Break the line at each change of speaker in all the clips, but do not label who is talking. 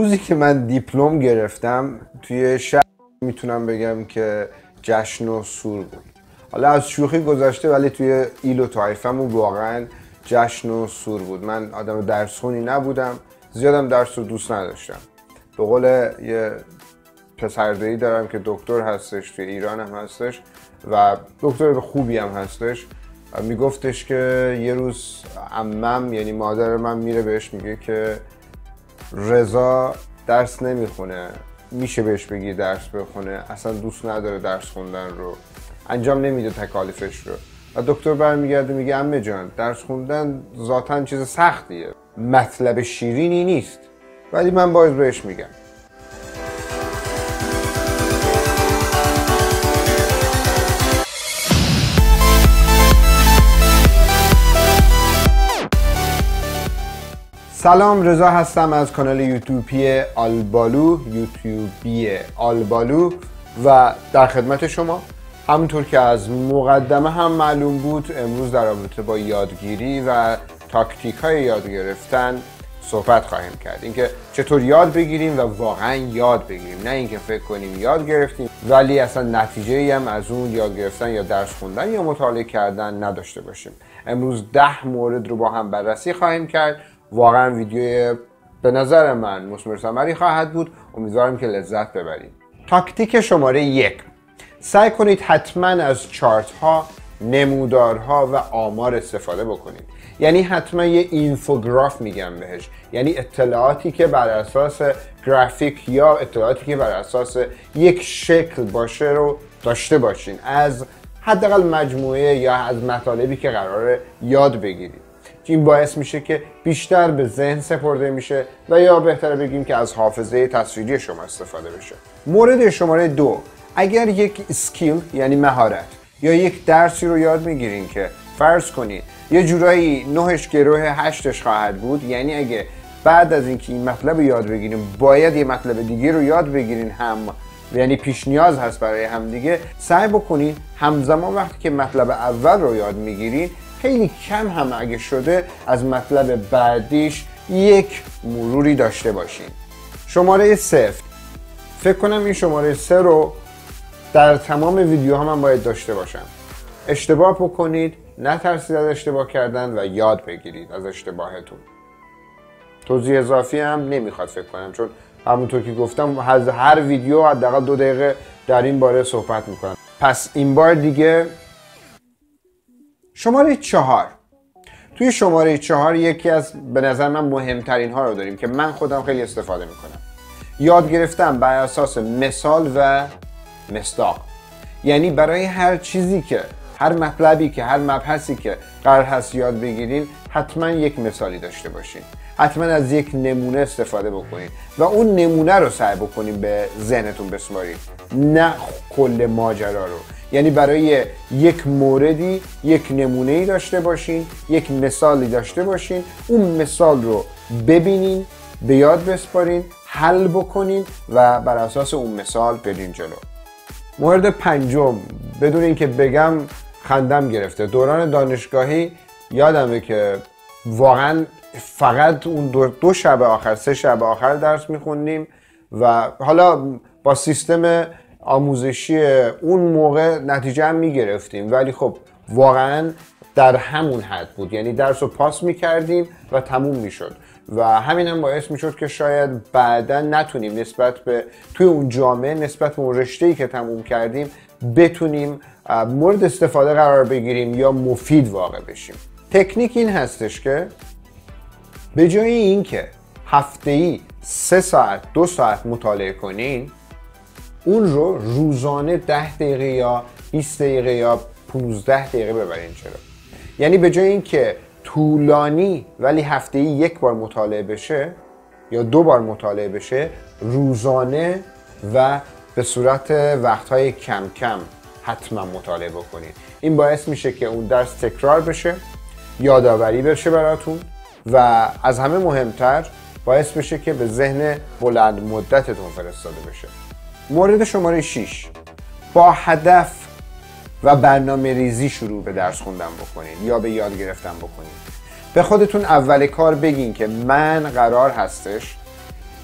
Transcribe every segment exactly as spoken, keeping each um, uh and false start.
روزی که من دیپلم گرفتم توی شهر میتونم بگم که جشن و سور بود. حالا از شوخی گذاشته ولی توی ایل و طایفمون واقعا جشن و سور بود. من آدم درسخونی نبودم، زیادم درس رو دوست نداشتم. به قول یه پسردهی دارم که دکتر هستش، توی ایران هم هستش و دکتر خوبی هم هستش، میگفتش که یه روز عمم یعنی مادر من میره بهش میگه که رضا درس نمیخونه، میشه بهش بگی درس بخونه، اصلا دوست نداره درس خوندن رو، انجام نمیده تکالیفش رو. و دکتر برمیگرده میگه عمه جان درس خوندن ذاتاً چیز سختیه، مطلب شیرینی نیست. ولی من باز بهش میگم سلام، رضا هستم از کانال یوتیوبی آلبالو یوتیوبی آلبالو و در خدمت شما. همونطور که از مقدمه هم معلوم بود، امروز در رابطه با یادگیری و تاکتیک های یاد گرفتن صحبت خواهیم کرد. اینکه چطور یاد بگیریم و واقعا یاد بگیریم، نه اینکه فکر کنیم یاد گرفتیم ولی اصلا نتیجه ای هم از اون یاد گرفتن یا درس خوندن یا مطالعه کردن نداشته باشیم. امروز ده مورد رو با هم بررسی خواهیم کرد. واقعا ویدیو به نظر من مثمر ثمری خواهد بود. امیدوارم که لذت ببرید. تاکتیک شماره یک: سعی کنید حتما از چارت ها، نمودارها و آمار استفاده بکنید. یعنی حتما یه اینفوگراف میگم بهش، یعنی اطلاعاتی که بر اساس گرافیک یا اطلاعاتی که بر اساس یک شکل باشه رو داشته باشین از حداقل مجموعه یا از مطالبی که قراره یاد بگیرید. این باعث میشه که بیشتر به ذهن سپرده میشه و یا بهتره بگیم که از حافظه تصویری شما استفاده بشه. مورد شماره دو: اگر یک اسکیل یعنی مهارت یا یک درسی رو یاد میگیرین که فرض کنید یه جورایی نهش گروه هشتش خواهد بود، یعنی اگه بعد از اینکه این مطلب رو یاد بگیریم باید یه مطلب دیگه رو یاد بگیرین، هم یعنی پیش نیاز هست برای هم دیگه، سعی بکنین همزمان وقتی که مطلب اول رو یاد میگیرین خیلی کم هم اگه شده از مطلب بعدیش یک مروری داشته باشین. شماره صفر: فکر کنم این شماره سه رو در تمام ویدیوها من باید داشته باشم. اشتباه بکنید، نترسید از اشتباه کردن و یاد بگیرید از اشتباهتون. توضیح اضافی هم نمیخواد فکر کنم، چون همونطور که گفتم از هر ویدیو حداقل دو دقیقه در این باره صحبت میکنم. پس این بار دیگه شماره چهار. توی شماره چهار یکی از به نظر من مهمترین ها رو داریم که من خودم خیلی استفاده میکنم. یاد گرفتن بر اساس مثال و مصداق. یعنی برای هر چیزی که هر مطلبی که هر مبحثی که قرار هست یاد بگیرین حتما یک مثالی داشته باشین، حتما از یک نمونه استفاده بکنید و اون نمونه رو سعی بکنید به ذهنتون بسپارید، نه کل ماجرا رو. یعنی برای یک موردی یک نمونه‌ای داشته باشین، یک مثالی داشته باشین، اون مثال رو ببینین، به یاد بسپارین، حل بکنین و بر اساس اون مثال برین جلو. مورد پنجم، بدون اینکه بگم خندم گرفته، دوران دانشگاهی یادمه که واقعا فقط اون دو, دو شب آخر سه شب آخر درس میخوندیم و حالا با سیستم آموزشی اون موقع نتیجه هم میگرفتیم، ولی خب واقعا در همون حد بود، یعنی درس رو پاس میکردیم و تموم میشد و همین هم باعث میشد که شاید بعدا نتونیم نسبت به توی اون جامعه نسبت به اون رشته‌ای که تموم کردیم بتونیم مورد استفاده قرار بگیریم یا مفید واقع بشیم. تکنیک این هستش که به جای اینکه هفته‌ای سه ساعت دو ساعت مطالعه کنین، اون رو روزانه ده دقیقه یا بیست دقیقه یا پانزده دقیقه ببرین. چرا؟ یعنی به جای اینکه طولانی ولی هفته‌ای یک بار مطالعه بشه یا دو بار مطالعه بشه، روزانه و به صورت وقتهای کم کم حتما مطالعه بکنید. این باعث میشه که اون درس تکرار بشه، یادآوری بشه براتون و از همه مهمتر باعث بشه که به ذهن بلند مدتتون فرستاده بشه. مورد شماره شش: با هدف و برنامه ریزی شروع به درس خوندن بکنید یا به یاد گرفتن بکنید. به خودتون اول کار بگین که من قرار هستش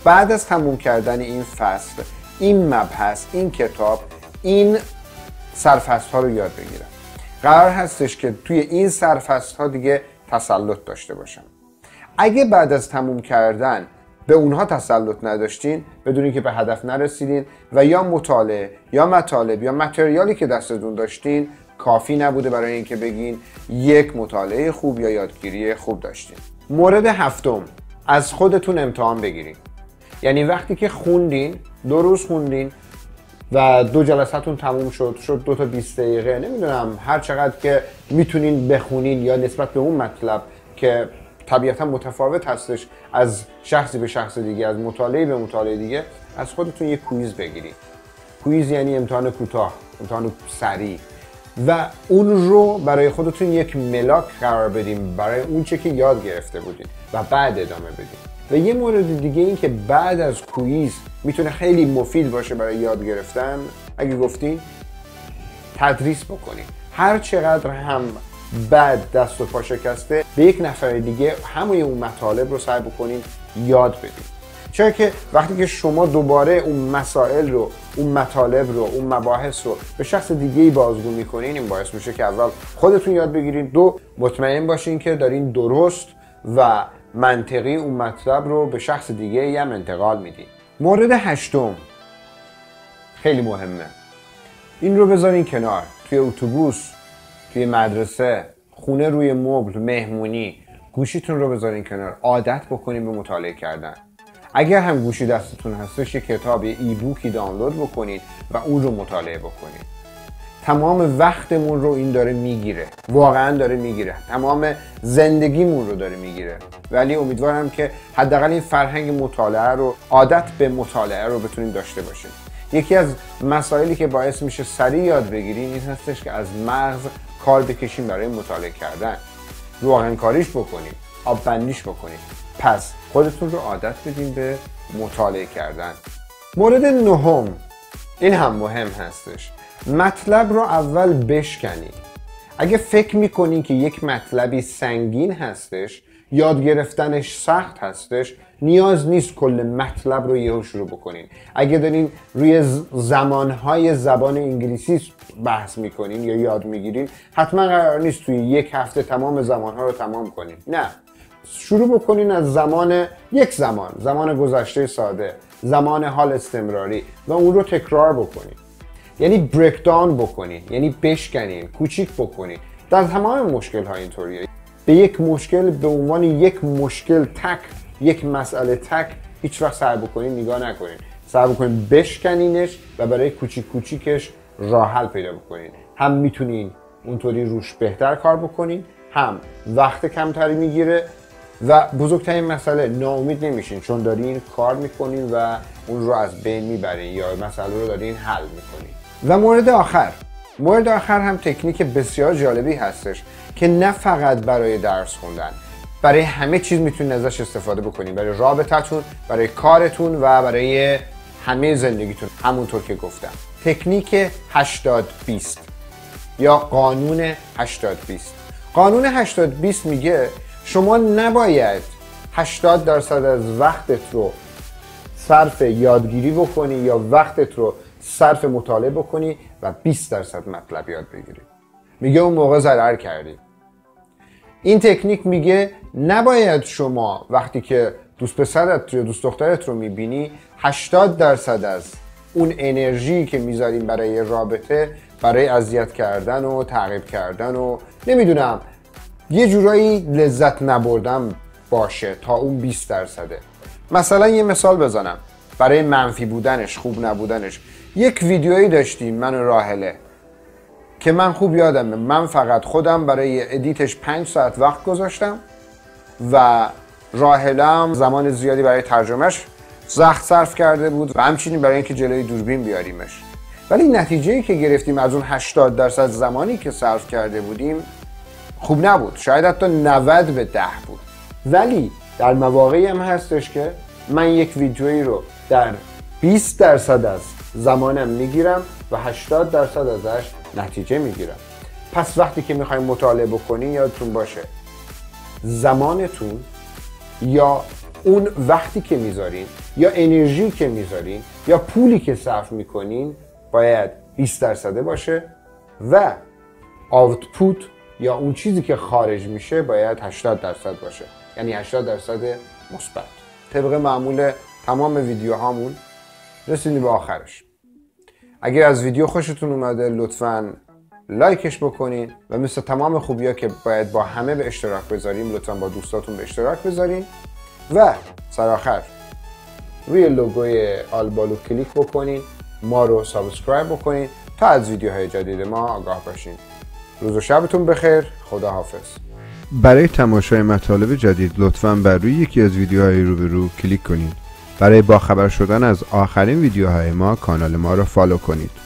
بعد از تموم کردن این فصل، این مبحث، این کتاب، این سرفصل ها رو یاد بگیرم. قرار هستش که توی این سرفصل ها دیگه تسلط داشته باشم. اگه بعد از تموم کردن به اونها تسلط نداشتین، بدونین که به هدف نرسیدین و یا مطالعه یا مطالب یا متریالی که دستتون داشتین کافی نبوده برای اینکه بگین یک مطالعه خوب یا یادگیری خوب داشتین. مورد هفتم، از خودتون امتحان بگیرین. یعنی وقتی که خوندین، دو روز خوندین و دو جلساتون تموم شد، شد دو تا بیست دقیقه، نمیدونم هر چقدر که میتونین بخونین یا نسبت به اون مطلب که طبیعتا متفاوت هستش از شخصی به شخص دیگه، از مطالعه به مطالعه دیگه، از خودتون یک کویز بگیرید. کویز یعنی امتحان کوتاه، امتحان سریع، و اون رو برای خودتون یک ملاک قرار بدیم برای اون چه که یاد گرفته بودین و بعد ادامه بدیم. و یه مورد دیگه این که بعد از کویز میتونه خیلی مفید باشه برای یاد گرفتن، اگه گفتین تدریس بکنین. هر چقدر هم بعد دست و پا شکسته، به یک نفر دیگه همون اون مطالب رو سعی بکنین یاد بدین. چرا که وقتی که شما دوباره اون مسائل رو، اون مطالب رو، اون مباحث رو به شخص دیگه‌ای بازگو میکنین، این باعث میشه که اول خودتون یاد بگیرید، دو مطمئن باشین که دارین درست و منطقی اون مطلب رو به شخص دیگه‌ای هم انتقال میدین. مورد هشتم خیلی مهمه. این رو بذارین کنار. توی اتوبوس، توی مدرسه، خونه روی مبل، مهمونی، گوشیتون رو بذارین کنار. عادت بکنین به مطالعه کردن. اگر هم گوشی دستتون هستش، یک کتاب، یه ای بوکی دانلود بکنید و اون رو مطالعه بکنید. تمام وقتمون رو این داره میگیره، واقعا داره میگیره، تمام زندگیمون رو داره میگیره. ولی امیدوارم که حداقل این فرهنگ مطالعه رو، عادت به مطالعه رو بتونیم داشته باشیم. یکی از مسائلی که باعث میشه سریع یاد بگیریم این هستش که از مغز کار بکشیم برای مطالعه کردن، روغن کاریش بکنیم، آب بندیش بکنیم. پس خودتون رو عادت بدین به مطالعه کردن. مورد نهم، این هم مهم هستش. مطلب رو اول بشکنید. اگه فکر میکنین که یک مطلبی سنگین هستش، یاد گرفتنش سخت هستش، نیاز نیست کل مطلب رو یهو شروع بکنین. اگه دارین روی زمانهای زبان انگلیسی بحث میکنین یا یاد میگیرین، حتما قرار نیست توی یک هفته تمام زمانها رو تمام کنین. نه، شروع بکنین از زمان، یک زمان، زمان گذشته ساده، زمان حال استمراری، و اون رو تکرار بکنین. یعنی بریک داون بکنین، یعنی بشکنین، کوچیک بکنین. در تمام مشکل ها اینطوریه. به یک مشکل به عنوان یک مشکل تک، یک مسئله تک هیچ وقت سعی بکنین نگاه نکنین. سعی بکنین بشکنینش و برای کوچیک کوچیکش راه حل پیدا بکنین. هم میتونین اونطوری روش بهتر کار بکنین، هم وقت کمتری میگیره، و بزرگترین مسئله ناامید نمیشین، چون دارین کار میکنین و اون رو از بین میبرین یا مسئله رو دارین حل میکنین. و مورد آخر، مورد آخر هم تکنیک بسیار جالبی هستش که نه فقط برای درس خوندن، برای همه چیز میتونین ازش استفاده بکنین. برای رابطتون، برای کارتون و برای همه زندگیتون. همونطور که گفتم، تکنیک هشتاد بیست یا قانون هشتاد بیست. قانون هشتاد بیست میگه شما نباید هشتاد درصد از وقتت رو صرف یادگیری بکنی یا وقتت رو صرف مطالعه بکنی و بیست درصد مطلب یاد بگیری. میگه اون موقع ضرر کردی. این تکنیک میگه نباید شما وقتی که دوست پسرت یا دوست دخترت رو میبینی هشتاد درصد از اون انرژی که میذاریم برای رابطه، برای اذیت کردن و تعقیب کردن و نمیدونم یه جورایی لذت نبردن باشه تا اون بیست درصده. مثلا یه مثال بزنم برای منفی بودنش، خوب نبودنش. یک ویدیویی داشتیم من و راهله که من خوب یادمه، من فقط خودم برای ادیتش پنج ساعت وقت گذاشتم و راهله هم زمان زیادی برای ترجمهش زخت صرف کرده بود و همچنین برای اینکه جلوی دوربین بیاریمش. ولی نتیجه‌ای که گرفتیم از اون هشتاد درصد زمانی که صرف کرده بودیم خوب نبود، شاید حتی نود به ده بود. ولی در مواقعی هم هستش که من یک ویدیویی رو در بیست درصد از زمانم میگیرم و هشتاد درصد ازش نتیجه میگیرم. پس وقتی که میخوایم مطالعه بکنین یادتون باشه زمانتون یا اون وقتی که میذارین یا انرژی که میذارین یا پولی که صرف میکنین باید بیست درصد باشه و آوتپوت یا اون چیزی که خارج میشه باید هشتاد درصد باشه، یعنی هشتاد درصد مثبت. طبق معمول تمام ویدیوهامون رسیدیم به آخرش. اگر از ویدیو خوشتون اومده لطفاً لایکش بکنین و مثل تمام خوبی‌ها که باید با همه به اشتراک بذاریم لطفاً با دوستاتون به اشتراک بذارین و سرآخر روی لوگوی آلبالو کلیک بکنین، ما رو سابسکرایب بکنین تا از ویدیوهای جدید ما آگاه باشین. روز و شبتون بخیر. خدا حافظ.
برای تماشای مطالب جدید لطفاً بر روی یکی از ویدیوهای روبرو کلیک کنید. برای باخبر شدن از آخرین ویدیوهای ما کانال ما را فالو کنید.